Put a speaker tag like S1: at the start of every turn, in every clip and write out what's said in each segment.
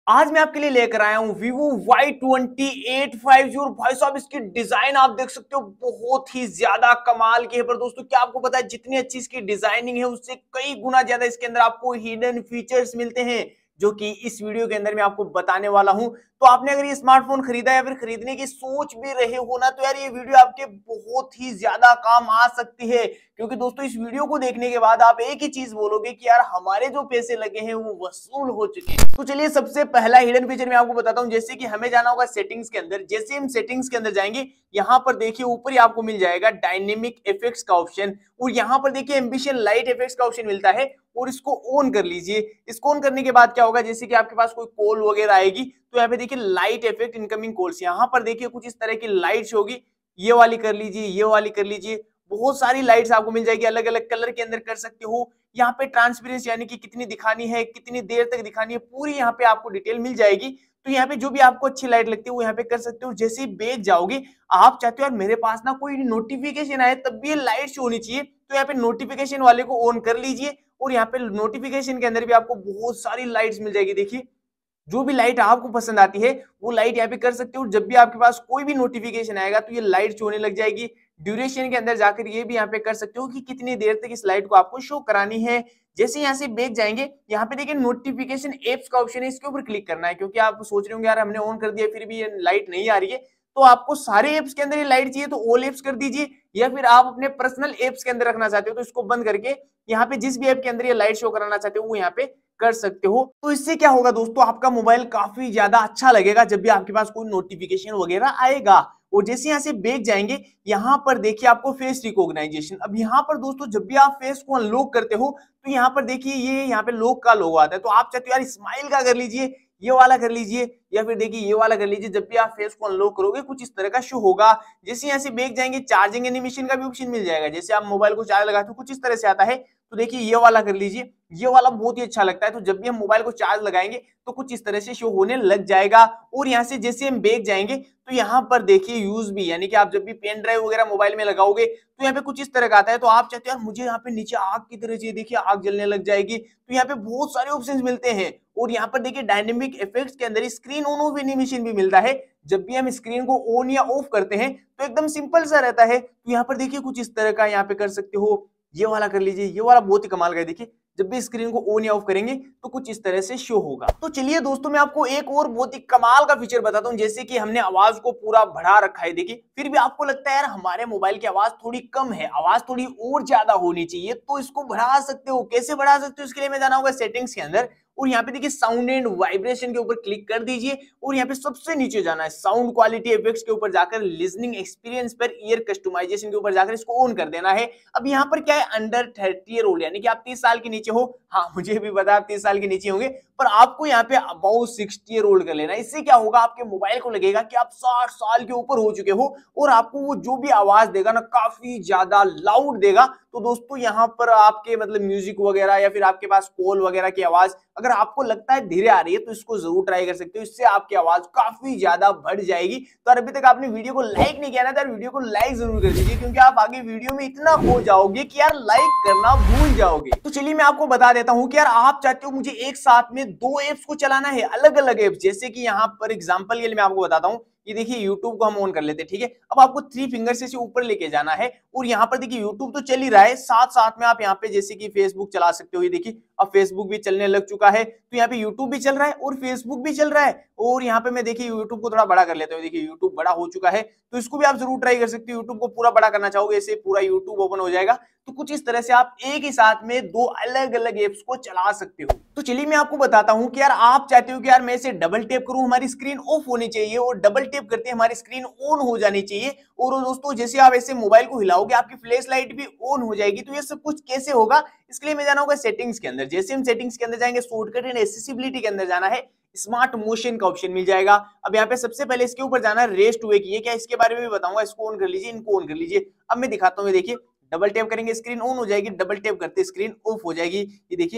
S1: आज मैं आपके लिए लेकर आया हूं Vivo Y2850 और भाई साहब इसकी डिजाइन आप देख सकते हो बहुत ही ज्यादा कमाल की है। पर दोस्तों क्या आपको पता है जितनी अच्छी इसकी डिजाइनिंग है उससे कई गुना ज्यादा इसके अंदर आपको हिडन फीचर्स मिलते हैं जो कि इस वीडियो के अंदर मैं आपको बताने वाला हूं। तो आपने अगर ये स्मार्टफोन खरीदा या फिर खरीदने की सोच भी रहे हो ना तो यार ये वीडियो आपके बहुत ही ज्यादा काम आ सकती है, क्योंकि दोस्तों इस वीडियो को देखने के बाद आप एक ही चीज बोलोगे कि यार हमारे जो पैसे लगे हैं वो वसूल हो चुके हैं। तो चलिए सबसे पहला हिडन फीचर मैं आपको बताता हूं। जैसे कि हमें जाना होगा सेटिंग्स के अंदर। जैसे हम सेटिंग्स के अंदर जाएंगे यहां पर देखिए ऊपर ही आपको मिल जाएगा डायनेमिक इफेक्ट्स का ऑप्शन, और यहां पर देखिए एम्बिशन लाइट इफेक्ट्स का ऑप्शन मिलता है और इसको ऑन कर लीजिए। इसको ऑन करने के बाद क्या होगा, जैसे कि आपके पास कोई कॉल वगैरह आएगी तो यहाँ पे देखिए लाइट इफेक्ट इनकमिंग कॉल्स, यहाँ पर देखिए कुछ इस तरह की लाइट्स होगी। ये वाली कर लीजिए, ये वाली कर लीजिए, बहुत सारी लाइट्स आपको मिल जाएगी, अलग अलग कलर के अंदर कर सकते हो। यहाँ पे ट्रांसपेरेंसी यानी कि कितनी दिखानी है, कितनी देर तक दिखानी है, पूरी यहाँ पे आपको डिटेल मिल जाएगी। तो यहाँ पे जो भी आपको अच्छी लाइट लगती है वो यहाँ पे कर सकते हो। जैसे ही बेच जाओगे आप चाहते हो यार मेरे पास ना कोई नोटिफिकेशन आए तब भी ये लाइट शो होनी चाहिए, तो यहाँ पे नोटिफिकेशन वाले को ऑन कर लीजिए और यहाँ पे नोटिफिकेशन के अंदर भी आपको बहुत सारी लाइट्स मिल जाएगी। देखिए जो भी लाइट आपको पसंद आती है वो लाइट यहाँ पे कर सकते हो। जब भी आपके पास कोई भी नोटिफिकेशन आएगा तो ये लाइट शो होने लग जाएगी। ड्यूरेशन के अंदर जाकर ये भी यहाँ पे कर सकते हो कि कितनी देर तक इस लाइट को आपको शो करानी है। जैसे यहाँ से बेच जाएंगे यहाँ पे देखिए नोटिफिकेशन एप्स का ऑप्शन है, इसके ऊपर क्लिक करना है, क्योंकि आप सोच रहे होंगे यार हमने ऑन कर दिया फिर भी ये लाइट नहीं आ रही है। तो आपको सारे एप्स के अंदर ये लाइट चाहिए तो ऑल एप्स कर दीजिए, या फिर आप अपने पर्सनल एप्स के अंदर रखना चाहते हो तो इसको बंद करके यहाँ पे जिस भी ऐप के अंदर ये लाइट शो कराना चाहते हो वो यहाँ पे कर सकते हो। तो इससे क्या होगा दोस्तों, आपका मोबाइल काफी ज्यादा अच्छा लगेगा जब भी आपके पास कोई नोटिफिकेशन वगैरह आएगा। और जैसे यहाँ से बेच जाएंगे यहाँ पर देखिए आपको फेस रिकॉग्नाइजेशन। अब यहाँ पर दोस्तों जब भी आप फेस को अनलॉक करते हो तो यहाँ पर देखिए ये यहाँ पे लॉक का लोगो आता है, तो आप चाहते हो यार स्माइल का कर लीजिए, ये वाला कर लीजिए, या फिर देखिए ये वाला कर लीजिए। जब भी आप फेस को अनलॉक करोगे कुछ इस तरह का शो होगा। जैसे यहाँ से बेच जाएंगे चार्जिंग एनिमेशन का भी ऑप्शन मिल जाएगा। जैसे आप मोबाइल को चार्ज लगाते हो कुछ इस तरह से आता है, तो देखिए ये वाला कर लीजिए, ये वाला बहुत ही अच्छा लगता है। तो जब भी हम मोबाइल को चार्ज लगाएंगे तो कुछ इस तरह से शो होने लग जाएगा। और यहाँ से जैसे हम बैग जाएंगे तो यहाँ पर देखिए यूज भी, यानी कि आप जब भी पेन ड्राइव वगैरह मोबाइल में लगाओगे तो यहाँ पे कुछ इस तरह का आता है। तो आप चाहते हो यार मुझे यहाँ पे नीचे आग की तरह चाहिए, देखिए आग जलने लग जाएगी, तो यहाँ पे बहुत सारे ऑप्शंस मिलते हैं। और यहाँ पर देखिए डायनेमिक इफेक्ट्स के अंदर स्क्रीन ऑन ऑफ एनिमेशन भी मिलता है। जब भी हम स्क्रीन को ऑन या ऑफ करते हैं तो एकदम सिंपल सा रहता है। तो यहाँ पर देखिए कुछ इस तरह का यहाँ पे कर सकते हो, ये वाला कर लीजिए, ये वाला बहुत ही कमाल का है। देखिए जब भी स्क्रीन को ऑन या ऑफ करेंगे तो कुछ इस तरह से शो होगा। तो चलिए दोस्तों मैं आपको एक और बहुत ही कमाल का फीचर बताता हूं। जैसे कि हमने आवाज को पूरा बढ़ा रखा है, देखिए फिर भी आपको लगता है यार हमारे मोबाइल की आवाज थोड़ी कम है, आवाज थोड़ी और ज्यादा होनी चाहिए, तो इसको बढ़ा सकते हो। कैसे बढ़ा सकते हो, इसके लिए मैं जाना होगा सेटिंग्स के अंदर और यहाँ पे देखिए साउंड एंड वाइब्रेशन के ऊपर क्लिक कर दीजिए और यहाँ पे सबसे नीचे जाना है साउंड क्वालिटी इफेक्ट्स के ऊपर जाकर लिसनिंग एक्सपीरियंस पर ईयर कस्टमाइजेशन के ऊपर जाकर इसको ऑन कर देना है। अब यहाँ पर क्या है, अंडर 30 ईयर ओल्ड यानी कि आप 30 साल के नीचे हो। हाँ मुझे भी पता आप 30 साल के नीचे होंगे, पर आपको यहाँ पे अबाउट 60 ईयर ओल्ड कर लेना है। इससे क्या होगा, आपके मोबाइल को लगेगा कि आप 60 साल के ऊपर हो चुके हो और आपको वो जो भी आवाज देगा ना काफी ज्यादा लाउड देगा। तो दोस्तों यहाँ पर आपके मतलब म्यूजिक वगैरह या फिर आपके पास कॉल वगैरह की आवाज अगर आपको लगता है धीरे आ रही है तो इसको जरूर ट्राई कर सकते हो, इससे आपकी आवाज काफी ज्यादा बढ़ जाएगी। तो अभी तक आपने वीडियो को लाइक नहीं किया ना तो वीडियो को लाइक जरूर कर दीजिए, क्योंकि आप आगे वीडियो में इतना खो जाओगे कि यार लाइक करना भूल जाओगे। तो चलिए मैं आपको बता देता हूं कि यार आप चाहते हो मुझे एक साथ में दो एप्स को चलाना है, अलग अलग एप्स। जैसे कि यहाँ पर एग्जांपल के लिए मैं आपको बताता हूं, ये देखिए YouTube को हम ऑन कर लेते हैं, ठीक है। अब आपको 3 फिंगर से ऊपर लेके जाना है और यहाँ पर देखिए YouTube तो चल ही रहा है, साथ साथ में आप यहाँ पे जैसे कि Facebook चला सकते हो। ये देखिए अब Facebook भी चलने लग चुका है, तो यहाँ पे YouTube भी चल रहा है और Facebook भी चल रहा है। और यहाँ पे मैं देखिए YouTube को थोड़ा बड़ा कर लेता हूँ, देखिए YouTube बड़ा हो चुका है, तो इसको भी आप जरूर ट्राई कर सकते हो। YouTube को पूरा बड़ा करना चाहोगे ऐसे पूरा YouTube ओपन हो जाएगा। तो कुछ इस तरह से आप एक ही साथ में दो अलग अलग एप्स को चला सकते हो। तो चलिए मैं आपको बताता हूं कि यार आप चाहते हो कि यार मैं इसे डबल टैप करूं, हमारी स्क्रीन ऑफ होनी चाहिए, और डबल टैप करते हमारी स्क्रीन ऑन हो जानी चाहिए। और दोस्तों जैसे आप ऐसे मोबाइल को हिलाओगे आपकी फ्लैश लाइट भी ऑन हो जाएगी। तो ये सब कुछ कैसे होगा, इसके लिए मैं जाना होगा सेटिंग्स के अंदर। जैसे हम सेटिंग्स के अंदर जाएंगे शॉर्टकट एंड एक्सेसिबिलिटी के अंदर जाना है, स्मार्ट मोशन का ऑप्शन मिल जाएगा। अब यहाँ पे सबसे पहले इसके ऊपर जाना है रेस्ट हुए की, क्या इसके बारे में भी बताऊंगा। इसको ऑन कर लीजिए, इनको ऑन कर लीजिए। अब मैं दिखाता हूँ, देखिए डबल टैप करेंगे स्क्रीन ऑन हो जाएगी, डबल टैप करते स्क्रीन ऑफ हो जाएगी। ये देखिए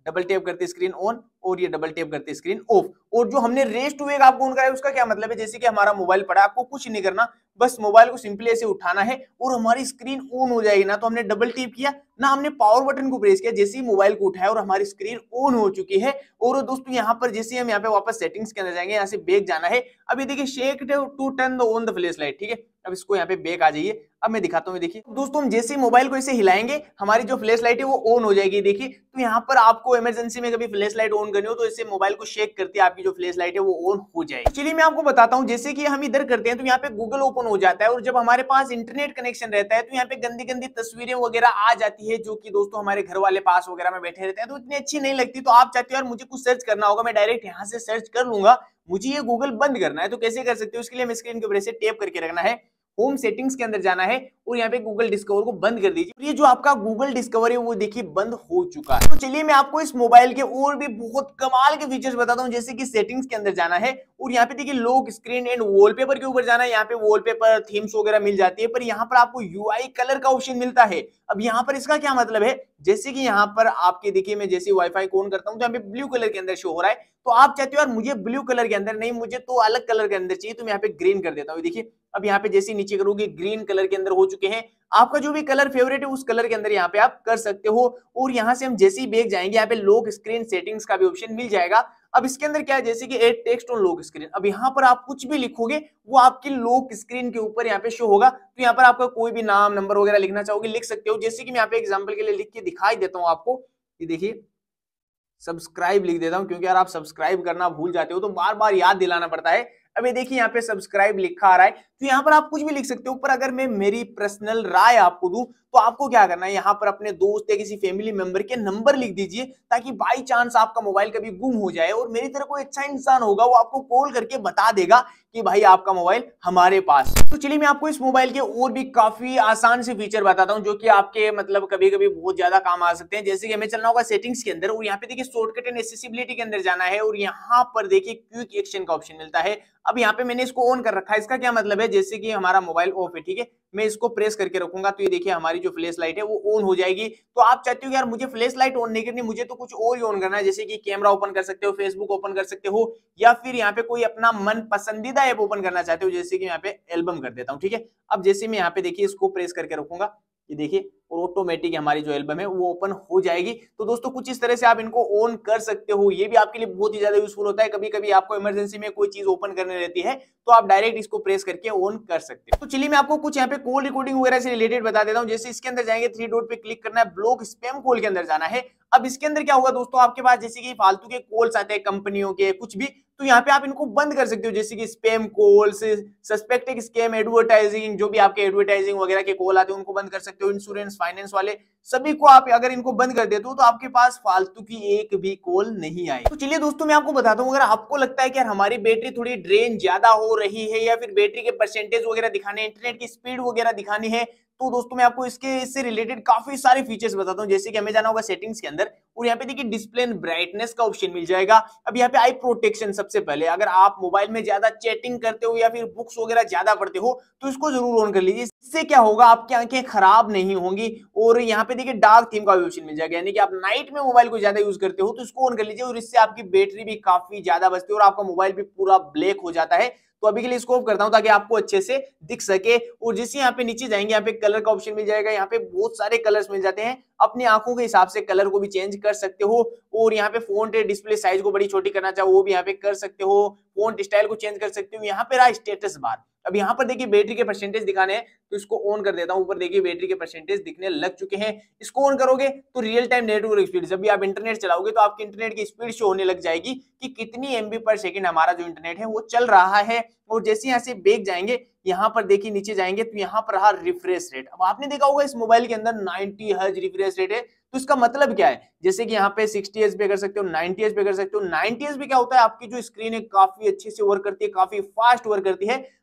S1: डबल टैप करते स्क्रीन ऑन, और ये डबल टैप करते स्क्रीन ऑफ। और जो हमने रेस टू वेक आपको ऑन कराया उसका क्या मतलब है, जैसे कि हमारा मोबाइल पड़ा, आपको कुछ नहीं करना, बस मोबाइल को सिंपली ऐसे उठाना है और हमारी स्क्रीन ऑन हो जाएगी। ना तो हमने डबल टैप किया, ना हमने पावर बटन को प्रेस किया, जैसे ही मोबाइल को उठाया और हमारी स्क्रीन ऑन हो चुकी है। और दोस्तों यहाँ पर जैसे हम यहाँ पे वापस सेटिंग्स के अंदर जाएंगे, यहाँ से बैक जाना है। अब ये देखिए shake to turn on the flashlight, ठीक है। अब इसको यहाँ पे बैक आ जाइए। अब मैं दिखाता हूँ, देखिए दोस्तों हम जैसे ही मोबाइल को ऐसे हिलाएंगे हमारी जो फ्लैश लाइट है वो ऑन हो जाएगी। देखिए तो यहाँ पर आपको इमरजेंसी में कभी फ्लैश लाइट ऑन करनी हो तो इससे मोबाइल को शेक करती है, आपकी जो फ्लैश लाइट है वो ऑन हो जाएगी। चलिए मैं आपको बताता हूँ, जैसे कि हम इधर करते हैं तो यहाँ पे गूगल ओपन हो जाता है, और जब हमारे पास इंटरनेट कनेक्शन रहता है तो यहाँ पे गंदी गंदी तस्वीरें वगैरह आ जाती है, जो कि दोस्तों हमारे घर वाले पास वगैरह में बैठे रहते हैं तो इतनी अच्छी नहीं लगती। तो आप चाहते हो यार मुझे कुछ सर्च करना होगा, मैं डायरेक्ट यहाँ से सर्च कर लूंगा, मुझे ये गूगल बंद करना है, तो कैसे कर सकते हो, इसके लिए हमें स्क्रीन के ऊपर से टैप करके रखना है, होम सेटिंग्स के अंदर जाना है और यहाँ पे गूगल डिस्कवर को बंद कर दीजिए। ये जो आपका गूगल डिस्कवर है वो देखिए बंद हो चुका है। तो चलिए मैं आपको इस मोबाइल के और भी बहुत कमाल के फीचर्स बताता हूँ, जैसे कि सेटिंग्स के अंदर जाना है और यहाँ पे देखिए लॉक स्क्रीन एंड वॉलपेपर के ऊपर जाना है। यहाँ पे वॉलपेपर थीम्स वगैरह मिल जाती है, पर यहाँ पर आपको यूआई कलर का ऑप्शन मिलता है। अब यहाँ पर इसका क्या मतलब है, जैसे कि यहाँ पर आपके देखिए मैं जैसे वाईफाई ऑन करता हूँ तो यहाँ पे ब्लू कलर के अंदर शो हो रहा है, तो आप चाहते हो यार मुझे ब्लू कलर के अंदर नहीं, मुझे तो अलग कलर के अंदर चाहिए, तो मैं यहाँ पे ग्रीन कर देता हूँ। देखिए अब यहाँ पे जैसे नीचे करोगे ग्रीन कलर के अंदर हो चुके हैं। आपका जो भी कलर फेवरेट है उस कलर के अंदर यहाँ पे आप कर सकते हो। और यहाँ से हम जैसे ही बैक जाएंगे यहाँ पे लॉक स्क्रीन सेटिंग्स का भी ऑप्शन मिल जाएगा। अब इसके अंदर क्या है, जैसे कि add text on lock screen, अब यहाँ पर आप कुछ भी लिखोगे वो आपकी लॉक स्क्रीन के ऊपर यहाँ पे शो होगा। तो यहाँ पर आपका कोई भी नाम नंबर वगैरह लिखना चाहोगे लिख सकते हो, जैसे कि मैं यहाँ पे एग्जांपल के लिए लिख के दिखाई देता हूँ आपको। ये देखिए सब्सक्राइब लिख देता हूं, क्योंकि यार आप सब्सक्राइब करना भूल जाते हो तो बार बार याद दिलाना पड़ता है। अब ये देखिए यहाँ पे सब्सक्राइब लिखा आ रहा है, तो यहाँ पर आप कुछ भी लिख सकते हो। पर अगर मैं मेरी पर्सनल राय आपको दूं तो आपको क्या करना है, यहाँ पर अपने दोस्त या किसी फैमिली मेंबर के नंबर लिख दीजिए, ताकि बाई चांस आपका मोबाइल कभी गुम हो जाए और मेरी तरह कोई अच्छा इंसान होगा वो आपको कॉल करके बता देगा कि भाई आपका मोबाइल हमारे पास। तो चलिए मैं आपको इस मोबाइल के और भी काफी आसान से फीचर बताता हूँ, जो कि आपके मतलब कभी कभी बहुत ज्यादा काम आ सकते हैं। जैसे कि हमें चलना होगा सेटिंग्स के अंदर और यहाँ पे देखिए शॉर्टकट एंड एक्सेसिबिलिटी के अंदर जाना है और यहाँ पर देखिए क्विक एक्शन का ऑप्शन मिलता है। अब यहाँ पे मैंने इसको ऑन कर रखा है, इसका क्या मतलब है, जैसे कि हमारा मोबाइल ऑफ है, ठीक है, मैं इसको प्रेस करके रखूंगा तो ये देखिए हमारी जो फ्लैश लाइट है वो ऑन हो जाएगी। तो आप चाहते हो यार मुझे फ्लैश लाइट ऑन नहीं करनी, मुझे तो कुछ और ही ऑन करना है, जैसे कि कैमरा ओपन कर सकते हो, फेसबुक ओपन कर सकते हो, या फिर यहाँ पे कोई अपना मन पसंदीदा ऐप ओपन करना चाहते हो, जैसे कि यहाँ पे एल्बम कर देता हूँ, ठीक है। अब जैसे मैं यहाँ पे देखिए इसको प्रेस करके रखूंगा, ये देखिए और ऑटोमेटिक हमारी जो एल्बम है वो ओपन हो जाएगी। तो दोस्तों कुछ इस तरह से आप इनको ऑन कर सकते हो, ये भी आपके लिए बहुत ही ज्यादा यूजफुल होता है। कभी कभी आपको इमरजेंसी में कोई चीज ओपन करनी रहती है तो आप डायरेक्ट इसको प्रेस करके ऑन कर सकते हो। तो चलिए मैं आपको कुछ यहाँ पे कॉल रिकॉर्डिंग वगैरह से रिलेटेड बता देता हूँ। जैसे इसके अंदर जाएंगे, थ्री डॉट पे क्लिक करना है, ब्लॉक स्पैम कॉल के अंदर जाना है। अब इसके अंदर क्या होगा दोस्तों, आपके पास जैसे कि फालतू के कॉल्स आते हैं कंपनियों के कुछ भी, तो यहाँ पे आप इनको बंद कर सकते हो, जैसे कि spam calls, suspected scam, advertising, जो भी आपके एडवर्टाइजिंग वगैरह के कॉल आते हैं उनको बंद कर सकते हो। इंश्योरेंस, फाइनेंस वाले सभी को आप अगर इनको बंद कर देते हो तो आपके पास फालतू की एक भी कॉल नहीं आए। तो चलिए दोस्तों मैं आपको बताता हूँ, अगर आपको लगता है कि यार हमारी बैटरी थोड़ी ड्रेन ज्यादा हो रही है या फिर बैटरी के परसेंटेज वगैरह दिखाने, इंटरनेट की स्पीड वगैरह दिखानी है, तो दोस्तों मैं आपको इससे रिलेटेड काफी सारे फीचर्स बताता हूं। जैसे कि हमें जाना होगा सेटिंग्स के अंदर और यहाँ पे देखिए डिस्प्ले एंड ब्राइटनेस का ऑप्शन मिल जाएगा। अब यहाँ पे आई प्रोटेक्शन, सबसे पहले अगर आप मोबाइल में ज्यादा चैटिंग करते हो या फिर बुक्स वगैरह ज्यादा पढ़ते हो तो इसको जरूर ऑन कर लीजिए। इससे क्या होगा, आपकी आंखें खराब नहीं होंगी। और यहाँ पे देखिए डार्क थीम का भी ऑप्शन मिल जाएगा, यानी कि आप नाइट में मोबाइल को ज्यादा यूज करते हो तो इसको ऑन कर लीजिए और इससे आपकी बैटरी भी काफी ज्यादा बचती है और आपका मोबाइल भी पूरा ब्लैक हो जाता है। तो अभी के लिए इसको ऑफ करता हूं ताकि आपको अच्छे से दिख सके। और जैसे यहाँ पे नीचे जाएंगे, यहाँ पे कलर का ऑप्शन मिल जाएगा, यहाँ पे बहुत सारे कलर्स मिल जाते हैं, अपनी आंखों के हिसाब से कलर को भी चेंज कर सकते हो। और यहाँ पे फोन डिस्प्ले साइज को बड़ी छोटी करना चाहो वो भी यहाँ पे कर सकते हो, फोन स्टाइल को चेंज कर सकते हो। यहाँ पे रहा स्टेटस बार, अब यहाँ पर देखिए बैटरी के परसेंटेज दिखाने हैं तो इसको ऑन कर देता हूं। ऊपर देखिए बैटरी के परसेंटेज दिखने लग चुके हैं। इसको ऑन करोगे तो रियल टाइम नेटवर्क स्पीड, जब भी आप इंटरनेट चलाओगे तो आपकी इंटरनेट की स्पीड शो होने लग जाएगी कि कितनी एमबी पर सेकंड हमारा जो इंटरनेट है वो चल रहा है। और जैसे यहाँ से बैक जाएंगे, यहाँ पर देखिए नीचे जाएंगे तो यहाँ पर रहा रिफ्रेश रेट। अब आपने देखा होगा इस मोबाइल के अंदर 90 हर्ट्ज रिफ्रेश रेट है, तो इसका मतलब क्या है, जैसे कि यहाँ पे 60 हर्ट्ज पे कर सकते हो, 90 हर्ट्ज पे कर सकते हो। 90 हर्ट्ज पे क्या होता है, आपकी जो स्क्रीन है काफी अच्छे से वर्क करती है, काफी फास्ट वर्क करती है।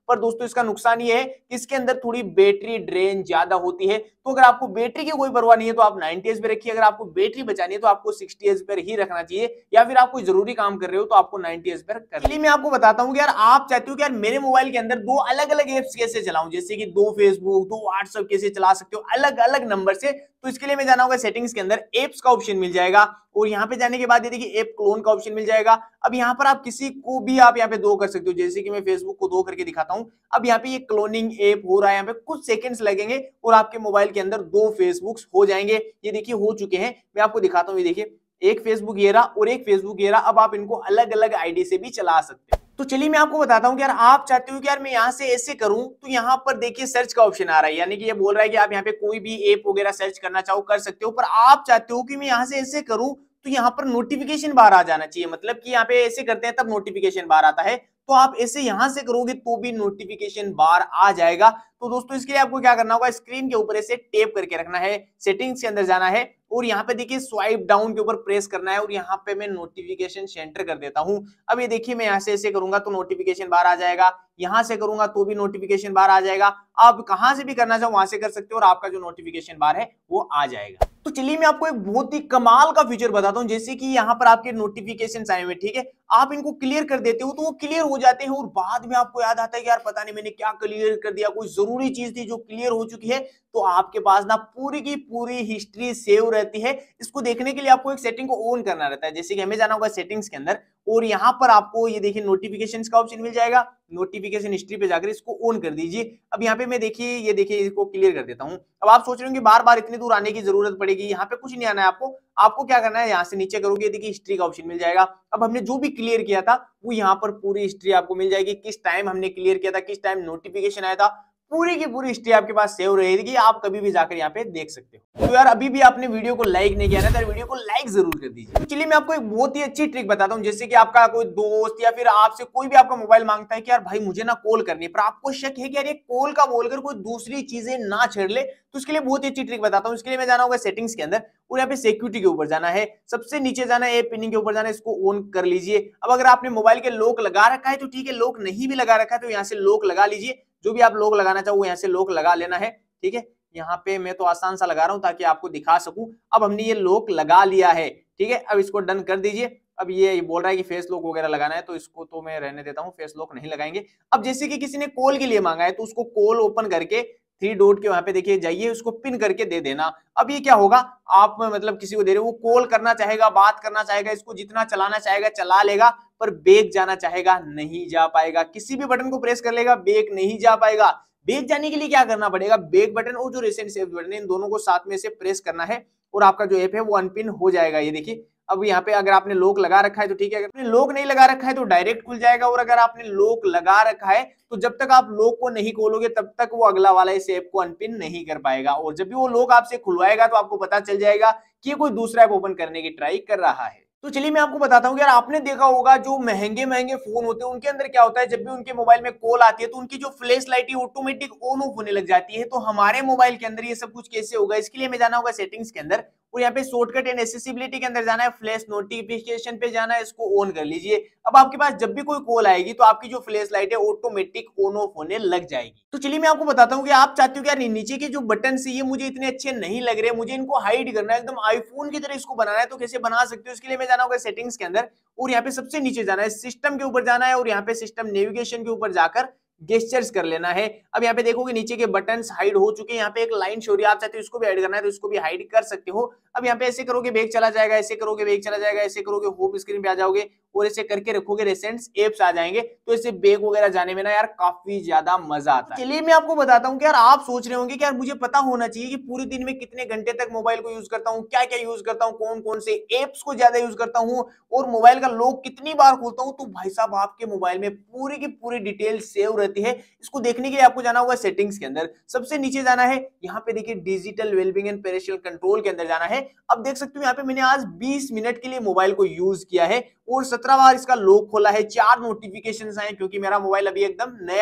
S1: पर दोस्तों इसका नुकसान ये है कि इसके अंदर थोड़ी बैटरी ड्रेन ज्यादा होती है। तो अगर आपको बैटरी की कोई परवाह नहीं है तो आप 90 एच पे रखिए, अगर आपको बैटरी बचानी है तो आपको 60 एच पर ही रखना चाहिए, या फिर आप कोई जरूरी काम कर रहे हो तो आपको 90 एच पर कर। चलिए मैं आपको बताता हूँ कि यार आप चाहते हो कि यार मेरे मोबाइल के अंदर दो अलग अलग एप्स कैसे चलाऊं, जैसे कि दो फेसबुक दो व्हाट्सएप कैसे चला सकते हो अलग अलग नंबर से। तो इसके लिए मैं जाना होगा सेटिंग्स के अंदर, एप्स का ऑप्शन मिल जाएगा और यहाँ पे जाने के बाद ये देखिए ऐप क्लोन का ऑप्शन मिल जाएगा। अब यहाँ पर आप किसी को भी आप यहाँ पे दो कर सकते हो, जैसे कि मैं फेसबुक को दो करके दिखाता हूँ। अब यहाँ पे ये क्लोनिंग ऐप हो रहा है, यहाँ पे कुछ सेकंड्स लगेंगे और आपके मोबाइल के अंदर दो फेसबुक्स हो जाएंगे। ये देखिए हो चुके हैं, मैं आपको दिखाता हूँ। ये देखिए एक फेसबुक ये रहा और एक फेसबुक ये रहा। अब आप इनको अलग अलग आईडी से भी चला सकते हैं। तो चलिए मैं आपको बताता हूं कि यार आप चाहते हो कि यार मैं यहां से ऐसे करूं, तो यहां पर देखिए सर्च का ऑप्शन आ रहा है, यानी कि ये बोल रहा है कि आप यहां पे कोई भी ऐप वगैरह सर्च करना चाहो कर सकते हो। पर आप चाहते हो कि मैं यहां से ऐसे करूं तो यहां पर नोटिफिकेशन बार आ जाना चाहिए, मतलब कि यहाँ पे ऐसे करते हैं तब नोटिफिकेशन बार आता है। तो आप ऐसे यहां से करोगे तो भी नोटिफिकेशन बार आ जाएगा। तो दोस्तों इसके लिए आपको क्या करना होगा, स्क्रीन के ऊपर ऐसे टेप करके रखना है, सेटिंग्स के अंदर जाना है और यहाँ पे देखिए स्वाइप डाउन के ऊपर प्रेस करना है और यहाँ पे मैं नोटिफिकेशन सेंटर कर देता हूं। अब ये देखिए मैं यहाँ से ऐसे करूंगा तो नोटिफिकेशन बार आ जाएगा, यहां से करूंगा तो भी नोटिफिकेशन बार आ जाएगा। आप कहां से भी करना चाहो वहां से कर सकते हो और आपका जो नोटिफिकेशन बार है वो आ जाएगा। तो चलिए मैं आपको एक बहुत ही कमाल का फीचर बताता हूं, जैसे कि यहाँ पर आपके नोटिफिकेशन आए हुए, ठीक है, आप इनको क्लियर कर देते हो तो वो क्लियर हो जाते हैं और बाद में आपको याद आता है कि यार पता नहीं मैंने क्या क्लियर कर दिया, कोई जरूरी चीज थी जो क्लियर हो चुकी है। तो आपके पास ना पूरी की पूरी हिस्ट्री सेव रहती है। इसको देखने के लिए आपको एक सेटिंग को ऑन करना रहता है, जैसे कि हमें जाना होगा सेटिंग्स के अंदर और यहाँ पर आपको ये देखिए नोटिफिकेशंस का ऑप्शन मिल जाएगा। नोटिफिकेशन हिस्ट्री पे जाकर इसको ऑन कर दीजिए। अब यहाँ पे मैं देखिए ये देखिए इसको क्लियर कर देता हूँ। अब आप सोच रहे हो कि बार बार इतनी दूर आने की जरूरत पड़ेगी, यहाँ पे कुछ नहीं आना है आपको। आपको क्या करना है, यहाँ से नीचे करोगे देखिए हिस्ट्री का ऑप्शन मिल जाएगा। अब हमने जो भी क्लियर किया था वो यहाँ पर पूरी हिस्ट्री आपको मिल जाएगी, किस टाइम हमने क्लियर किया था, किस टाइम नोटिफिकेशन आया था, पूरी की पूरी हिस्ट्री आपके पास सेव रहेगी, आप कभी भी जाकर यहाँ पे देख सकते हो। तो यार अभी भी आपने वीडियो को लाइक नहीं किया ना तो वीडियो को लाइक जरूर कर दीजिए। तो चलिए मैं आपको एक बहुत ही अच्छी ट्रिक बताता हूँ, जैसे कि आपका कोई दोस्त या फिर आपसे कोई भी आपका मोबाइल मांगता है कि यार भाई मुझे ना कॉल करनी है, पर आपको शक है कि यार ये कॉल का बोलकर कोई दूसरी चीजें ना छेड़ ले, तो उसके लिए बहुत ही अच्छी ट्रिक बताता हूँ। इसके लिए मैं जाना होगा सेटिंग्स के अंदर और यहाँ पे सिक्योरिटी के ऊपर जाना है, सबसे नीचे जाना है, पिनिंग के ऊपर जाना है, इसको ऑन कर लीजिए। अब अगर आपने मोबाइल के लॉक लगा रखा है तो ठीक है, लॉक नहीं भी लगा रखा है तो यहाँ से लॉक लगा लीजिए। जो भी आप लॉक लगाना चाहो यहाँ से लॉक लगा लेना है, ठीक है। यहाँ पे मैं तो आसान सा लगा रहा हूं ताकि आपको दिखा सकूं। अब हमने ये लॉक लगा लिया है, ठीक है। अब इसको डन कर दीजिए। अब ये बोल रहा है कि फेस लॉक वगैरह लगाना है तो इसको तो मैं रहने देता हूं, फेस लॉक नहीं लगाएंगे। अब जैसे कि किसी ने कॉल के लिए मांगा है तो उसको कॉल ओपन करके थ्री डॉट के वहां पे देखिए जाइए, उसको पिन करके दे देना। अब ये क्या होगा, आप मतलब किसी को दे रहे हो, वो कॉल करना चाहेगा, बात करना चाहेगा, इसको जितना चलाना चाहेगा चला लेगा, पर बैक जाना चाहेगा नहीं जा पाएगा। किसी भी बटन को प्रेस कर लेगा, बैक नहीं जा पाएगा। बैक जाने के लिए क्या करना पड़ेगा, बैक बटन और जो रिसेंट सेव बटन है इन दोनों को साथ में से प्रेस करना है और आपका जो ऐप है वो अनपिन हो जाएगा। ये देखिए अब यहाँ पे अगर आपने लॉक लगा रखा है तो ठीक है, अगर आपने लॉक नहीं लगा रखा है तो डायरेक्ट खुल जाएगा, और अगर आपने लॉक लगा रखा है तो जब तक आप लॉक को नहीं खोलोगे तब तक वो अगला वाला इस ऐप को अनपिन नहीं कर पाएगा। और जब भी वो लॉक आपसे खुलवाएगा तो आपको पता चल जाएगा कि ये कोई दूसरा ऐप ओपन करने की ट्राई कर रहा है। तो चलिए मैं आपको बताता हूँ कि यार आपने देखा होगा जो महंगे महंगे फोन होते हैं उनके अंदर क्या होता है, जब भी उनके मोबाइल में कॉल आती है तो उनकी जो फ्लैश लाइट है ऑटोमेटिक ऑन ऑफ होने लग जाती है। तो हमारे मोबाइल के अंदर ये सब कुछ कैसे होगा, इसके लिए हमें जाना होगा सेटिंग्स के अंदर और यहाँ पे शॉर्टकट एंड एक्सेसिबिलिटी के अंदर जाना है, फ्लैश नोटिफिकेशन पे जाना है, इसको ऑन कर लीजिए। अब आपके पास जब भी कोई कॉल आएगी तो आपकी जो फ्लैश लाइट है ऑटोमेटिक ऑन ऑफ होने लग जाएगी। तो चलिए मैं आपको बताता हूँ कि आप चाहते हो कि यार नीचे के जो बटन है ये मुझे इतने अच्छे नहीं लग रहे, मुझे इनको हाइड करना है, एकदम आईफोन की तरह इसको बनाना है, तो कैसे बना सकते हो। इसके लिए मैं जाना होगा सेटिंग्स के अंदर और यहाँ पे सबसे नीचे जाना है, सिस्टम के ऊपर जाना है और यहाँ पे सिस्टम नेविगेशन के ऊपर जाकर गेस्चर्स कर लेना है। अब यहाँ पे देखोगे नीचे के बटन्स हाइड हो चुके हैं, यहाँ पे एक लाइन शो रही है, आप चाहते हो इसको भी हाइड करना है तो इसको भी हाइड कर सकते हो। अब यहाँ पे ऐसे करोगे बैक चला जाएगा, ऐसे करोगे बैक चला जाएगा, ऐसे करोगे होम स्क्रीन पे आ जाओगे और ऐसे करके रखोगे रिसेंट्स एप्स आ जाएंगे। तो ऐसे बैक वगैरह जाने में ना यार काफी ज्यादा मजा आता है। चलिए मैं आपको बताता हूँ कि यार आप सोच रहे होंगे कि यार मुझे पता होना चाहिए कि पूरे दिन में कितने घंटे तक मोबाइल को यूज करता हूँ, क्या क्या यूज करता हूँ, कौन कौन से एप्स को ज्यादा यूज करता हूँ और मोबाइल का लॉक कितनी बार खोलता हूँ। तो भाई साहब आपके मोबाइल में पूरी की पूरी डिटेल सेव रहती है। इसको देखने के लिए आपको जाना होगा सेटिंग्स के अंदर, सबसे नीचे जाना है, यहाँ पे देखिए digital wellbeing and parental control के अंदर जाना है। अब देख सकते हो यहाँ पे मैंने आज 20 मिनट के लिए मोबाइल को यूज किया है और 17 बार इसका लॉक खोला है, 4 नोटिफिकेशंस आए क्योंकि मेरा मोबाइल अभी एकदम नया है।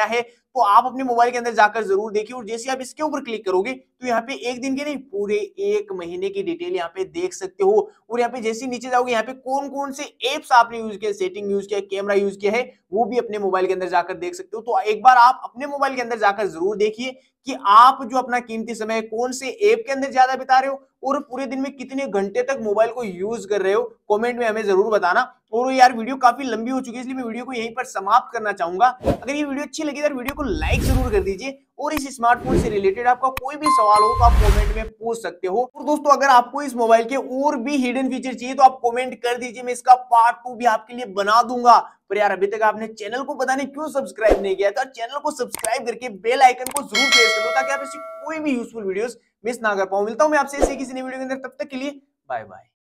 S1: तो आप अपने मोबाइल के अंदर जाकर जरूर देखिए। और जैसे आप इसके ऊपर क्लिक करोगे तो यहाँ पे एक दिन के नहीं पूरे 1 महीने की डिटेल यहाँ पे देख सकते हो। और यहाँ पे जैसे नीचे जाओगे यहाँ पे कौन कौन से एप्स आपने यूज किया, सेटिंग यूज किया, कैमरा यूज किया है, वो भी अपने मोबाइल के अंदर जाकर देख सकते हो। तो एक बार आप अपने मोबाइल के अंदर जाकर जरूर देखिए कि आप जो अपना कीमती समय कौन से ऐप के अंदर ज्यादा बिता रहे हो और पूरे दिन में कितने घंटे तक मोबाइल को यूज कर रहे हो। कमेंट में हमें जरूर बताना। और यार वीडियो काफी लंबी हो चुकी है, इसलिए मैं वीडियो को यहीं पर समाप्त करना चाहूंगा। अगर ये वीडियो अच्छी लगी तो वीडियो को लाइक जरूर कर दीजिए। और इस स्मार्टफोन से रिलेटेड आपका कोई भी सवाल हो तो आप कमेंट में पूछ सकते हो। और दोस्तों अगर आपको इस मोबाइल के और भी हिडन फीचर चाहिए तो आप कमेंट कर दीजिए, मैं इसका पार्ट 2 भी आपके लिए बना दूंगा। पर यार अभी तक आपने चैनल को पता नहीं क्यों सब्सक्राइब नहीं किया, तो चैनल को सब्सक्राइब करके बेल आइकन को जरूर प्रेस कर दो ताकि आप ऐसी कोई भी यूजफुल वीडियोस मिस ना कर पाओ। मिलता हूं मैं आपसे ऐसे किसी नई वीडियो के अंदर, तब तक के लिए बाय बाय।